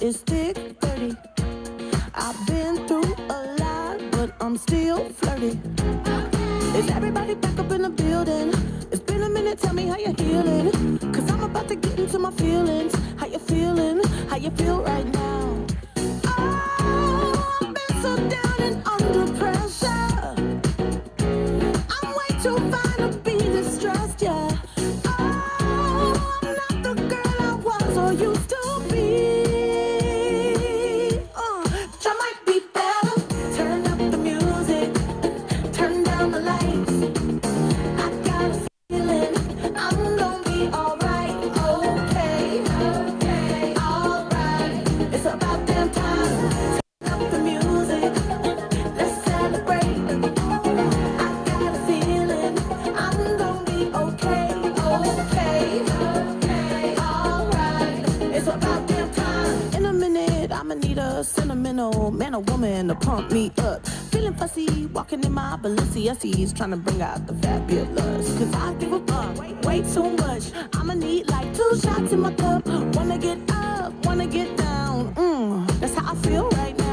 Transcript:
is thick, dirty. I've been through a lot, but I'm still flirty. Is everybody back up in the building? It's been a minute, tell me how you're healing. Cause I'm about to get into my feelings. How you feeling? How you feel right now? Oh, I've been so down and under pressure. I'm way too fine to be distressed, yeah. Oh, I'm not the girl I was or used to be. But I might be better. Turn up the music, turn down the lights. I got a feeling I'm gonna be alright. Okay, okay, alright. It's about damn time. Turn up the music, let's celebrate. I got a feeling I'm gonna be okay, okay, okay, alright. It's about damn time. In a minute, I'ma need a sentimental man or woman to pump me up. Feeling fussy, walking in my Balenciennes, trying to bring out the fabulous. Cause I give a fuck way too much. I'ma need like 2 shots in my cup. Wanna get up, wanna get down. That's how I feel right now.